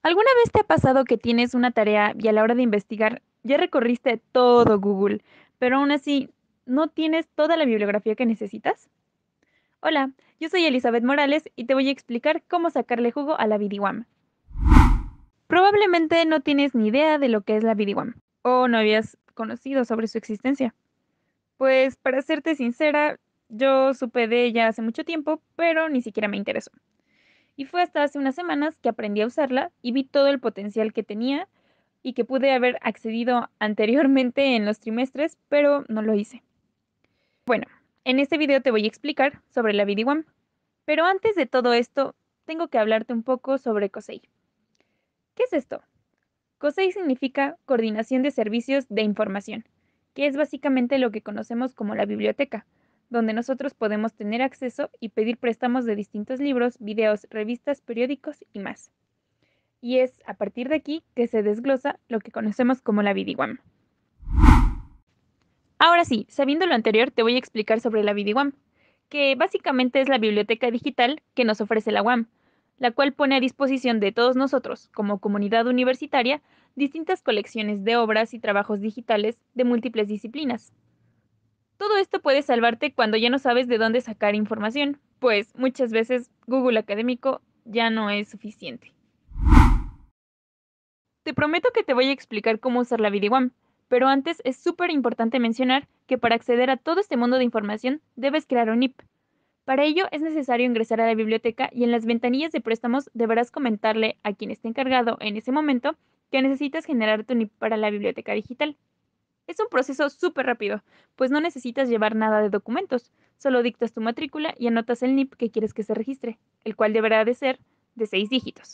¿Alguna vez te ha pasado que tienes una tarea y a la hora de investigar ya recorriste todo Google, pero aún así no tienes toda la bibliografía que necesitas? Hola, yo soy Elizabeth Morales y te voy a explicar cómo sacarle jugo a la BD-WAM. Probablemente no tienes ni idea de lo que es la BD-WAM o no habías conocido sobre su existencia. Pues para serte sincera, yo supe de ella hace mucho tiempo, pero ni siquiera me interesó. Y fue hasta hace unas semanas que aprendí a usarla y vi todo el potencial que tenía y que pude haber accedido anteriormente en los trimestres, pero no lo hice. Bueno, en este video te voy a explicar sobre la BD-WAM, pero antes de todo esto, tengo que hablarte un poco sobre COSEI. ¿Qué es esto? COSEI significa Coordinación de Servicios de Información, que es básicamente lo que conocemos como la biblioteca, donde nosotros podemos tener acceso y pedir préstamos de distintos libros, videos, revistas, periódicos y más. Y es a partir de aquí que se desglosa lo que conocemos como la BD-WAM. Ahora sí, sabiendo lo anterior, te voy a explicar sobre la BD-WAM, que básicamente es la biblioteca digital que nos ofrece la UAM, la cual pone a disposición de todos nosotros, como comunidad universitaria, distintas colecciones de obras y trabajos digitales de múltiples disciplinas. Todo esto puede salvarte cuando ya no sabes de dónde sacar información, pues muchas veces Google Académico ya no es suficiente. Te prometo que te voy a explicar cómo usar la BD-WAM, pero antes es súper importante mencionar que para acceder a todo este mundo de información debes crear un NIP. Para ello es necesario ingresar a la biblioteca y en las ventanillas de préstamos deberás comentarle a quien esté encargado en ese momento que necesitas generar tu NIP para la biblioteca digital. Es un proceso súper rápido, pues no necesitas llevar nada de documentos, solo dictas tu matrícula y anotas el NIP que quieres que se registre, el cual deberá de ser de 6 dígitos.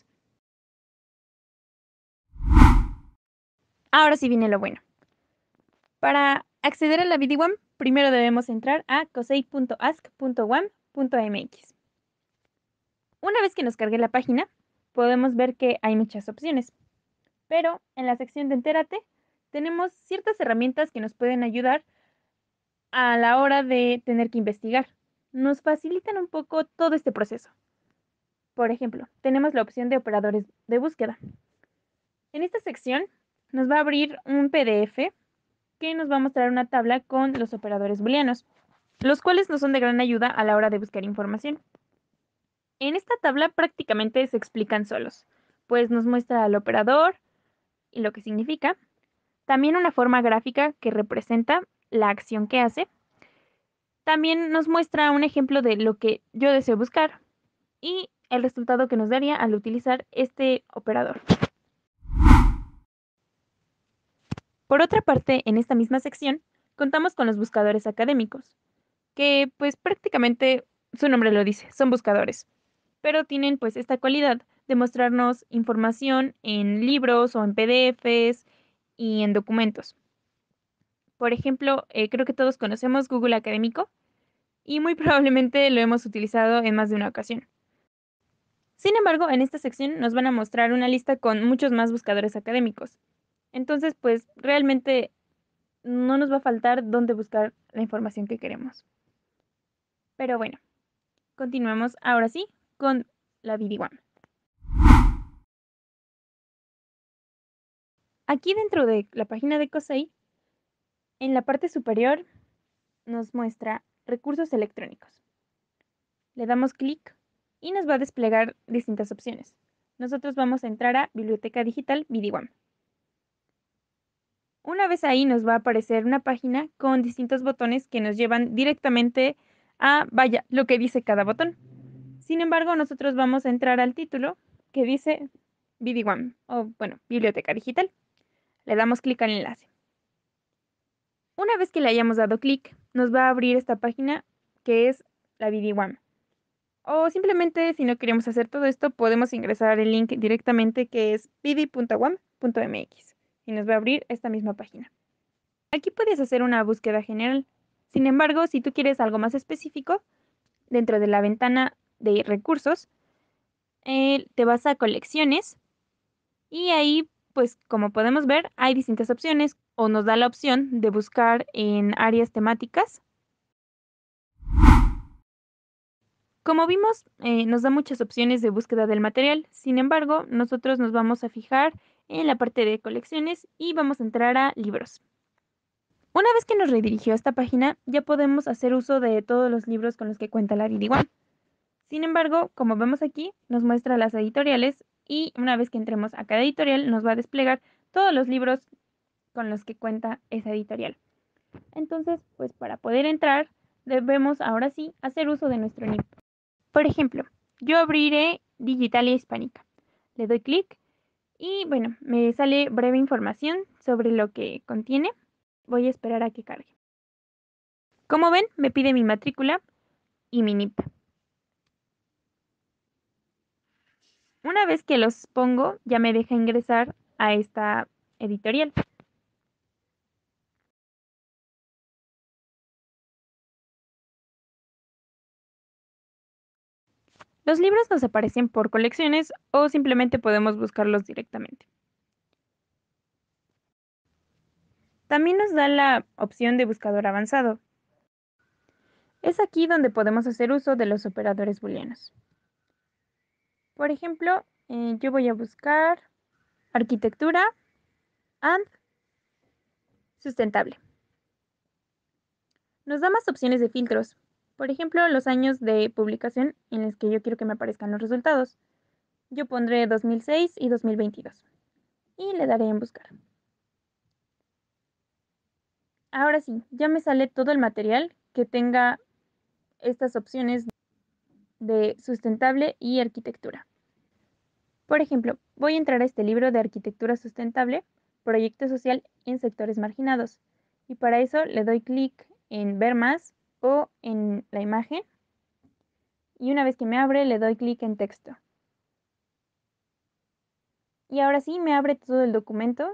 Ahora sí viene lo bueno. Para acceder a la BD-WAM, primero debemos entrar a cosei.ask.wam.mx. Una vez que nos cargue la página, podemos ver que hay muchas opciones, pero en la sección de Entérate tenemos ciertas herramientas que nos pueden ayudar a la hora de tener que investigar. Nos facilitan un poco todo este proceso. Por ejemplo, tenemos la opción de operadores de búsqueda. En esta sección nos va a abrir un PDF que nos va a mostrar una tabla con los operadores booleanos, los cuales nos son de gran ayuda a la hora de buscar información. En esta tabla prácticamente se explican solos, pues nos muestra al operador y lo que significa, también una forma gráfica que representa la acción que hace, también nos muestra un ejemplo de lo que yo deseo buscar y el resultado que nos daría al utilizar este operador. Por otra parte, en esta misma sección, contamos con los buscadores académicos, que pues prácticamente su nombre lo dice, son buscadores, pero tienen pues esta cualidad de mostrarnos información en libros o en PDFs y en documentos. Por ejemplo, creo que todos conocemos Google Académico y muy probablemente lo hemos utilizado en más de una ocasión. Sin embargo, en esta sección nos van a mostrar una lista con muchos más buscadores académicos. Entonces, pues realmente no nos va a faltar dónde buscar la información que queremos. Pero bueno, continuemos ahora sí con la BD-WAM. Aquí dentro de la página de COSEI, en la parte superior nos muestra recursos electrónicos. Le damos clic y nos va a desplegar distintas opciones. Nosotros vamos a entrar a Biblioteca Digital BD-WAM. Una vez ahí nos va a aparecer una página con distintos botones que nos llevan directamente a, vaya, lo que dice cada botón. Sin embargo, nosotros vamos a entrar al título que dice BD-WAM o, bueno, Biblioteca Digital. Le damos clic al enlace. Una vez que le hayamos dado clic, nos va a abrir esta página que es la BD-WAM. O simplemente, si no queremos hacer todo esto, podemos ingresar el link directamente que es bd.wam.mx y nos va a abrir esta misma página. Aquí puedes hacer una búsqueda general. Sin embargo, si tú quieres algo más específico, dentro de la ventana de recursos, te vas a colecciones y ahí, pues como podemos ver, hay distintas opciones o nos da la opción de buscar en áreas temáticas Como vimos, nos da muchas opciones de búsqueda del material. Sin embargo, nosotros nos vamos a fijar en la parte de colecciones y vamos a entrar a libros. Una vez que nos redirigió a esta página, ya podemos hacer uso de todos los libros con los que cuenta la BD1. Sin embargo, como vemos aquí, nos muestra las editoriales y una vez que entremos a cada editorial nos va a desplegar todos los libros con los que cuenta esa editorial. Entonces, pues para poder entrar, debemos ahora sí hacer uso de nuestro NIP. Por ejemplo, yo abriré Digitalia Hispánica. Le doy clic y bueno, me sale breve información sobre lo que contiene. Voy a esperar a que cargue. Como ven, me pide mi matrícula y mi NIP. Una vez que los pongo, ya me deja ingresar a esta editorial. Los libros nos aparecen por colecciones o simplemente podemos buscarlos directamente. También nos da la opción de buscador avanzado. Es aquí donde podemos hacer uso de los operadores booleanos. Por ejemplo, yo voy a buscar arquitectura and sustentable. Nos da más opciones de filtros. Por ejemplo, los años de publicación en los que yo quiero que me aparezcan los resultados. Yo pondré 2006 y 2022. Y le daré en buscar. Ahora sí, ya me sale todo el material que tenga estas opciones de sustentable y arquitectura. Por ejemplo, voy a entrar a este libro de arquitectura sustentable, proyecto social en sectores marginados. Y para eso le doy clic en ver más o en la imagen. Y una vez que me abre, le doy clic en texto. Y ahora sí, me abre todo el documento.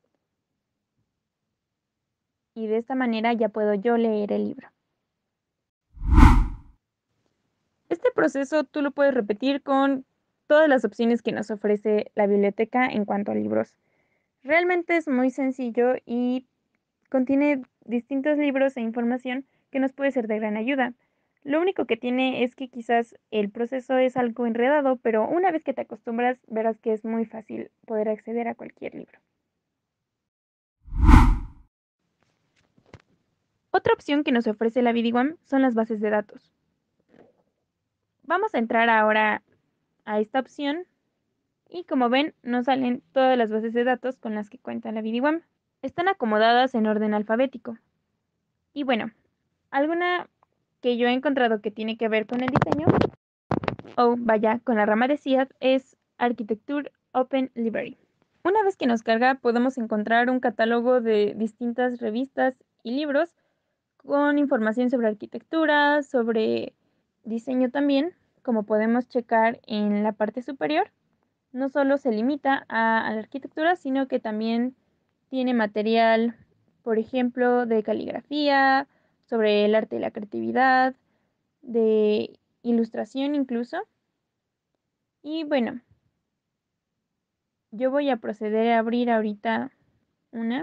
Y de esta manera ya puedo yo leer el libro. Este proceso tú lo puedes repetir con todas las opciones que nos ofrece la biblioteca en cuanto a libros. Realmente es muy sencillo y contiene distintos libros e información que nos puede ser de gran ayuda. Lo único que tiene es que quizás el proceso es algo enredado, pero una vez que te acostumbras, verás que es muy fácil poder acceder a cualquier libro. Otra opción que nos ofrece la BD1 son las bases de datos. Vamos a entrar ahora a esta opción y como ven nos salen todas las bases de datos con las que cuenta la BD1. Están acomodadas en orden alfabético. Y bueno, alguna que yo he encontrado que tiene que ver con el diseño, o vaya, con la rama de CIAD, es Architecture Open Library. Una vez que nos carga, podemos encontrar un catálogo de distintas revistas y libros con información sobre arquitectura, sobre diseño también, como podemos checar en la parte superior. No solo se limita a la arquitectura, sino que también tiene material, por ejemplo, de caligrafía, sobre el arte y la creatividad, de ilustración incluso. Y bueno, yo voy a proceder a abrir ahorita una.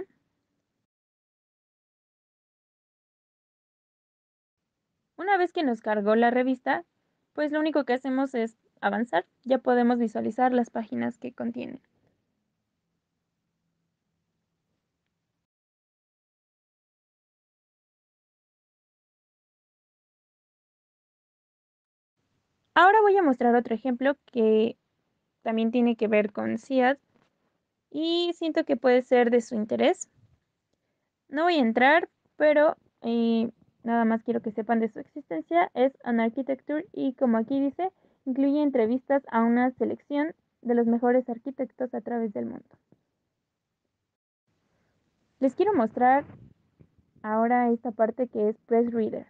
Una vez que nos cargó la revista, pues lo único que hacemos es avanzar. Ya podemos visualizar las páginas que contiene. Ahora voy a mostrar otro ejemplo que también tiene que ver con CIAD y siento que puede ser de su interés. No voy a entrar, pero nada más quiero que sepan de su existencia. Es An Architecture y como aquí dice, incluye entrevistas a una selección de los mejores arquitectos a través del mundo. Les quiero mostrar ahora esta parte que es Press Reader.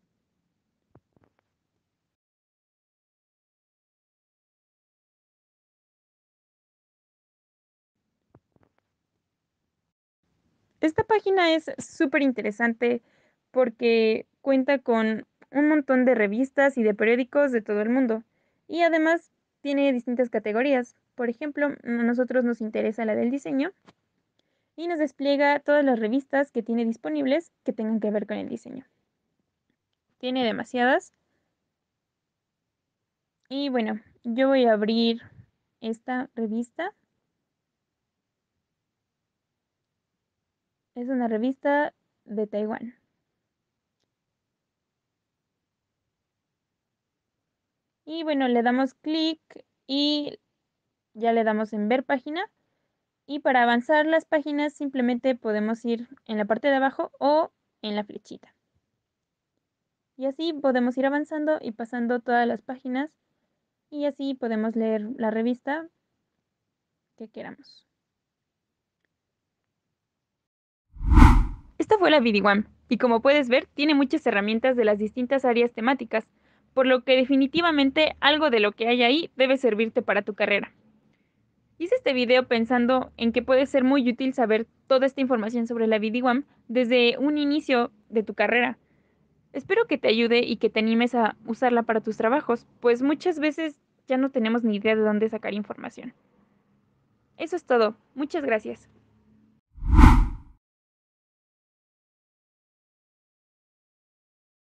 Esta página es súper interesante porque cuenta con un montón de revistas y de periódicos de todo el mundo. Y además tiene distintas categorías. Por ejemplo, a nosotros nos interesa la del diseño y nos despliega todas las revistas que tiene disponibles que tengan que ver con el diseño. Tiene demasiadas. Y bueno, yo voy a abrir esta revista. Es una revista de Taiwán. Y bueno, le damos clic y ya le damos en ver página. Y para avanzar las páginas simplemente podemos ir en la parte de abajo o en la flechita. Y así podemos ir avanzando y pasando todas las páginas y así podemos leer la revista que queramos. Esta fue la VidiWam y como puedes ver tiene muchas herramientas de las distintas áreas temáticas, por lo que definitivamente algo de lo que hay ahí debe servirte para tu carrera. Hice este video pensando en que puede ser muy útil saber toda esta información sobre la VidiWam desde un inicio de tu carrera. Espero que te ayude y que te animes a usarla para tus trabajos, pues muchas veces ya no tenemos ni idea de dónde sacar información. Eso es todo. Muchas gracias.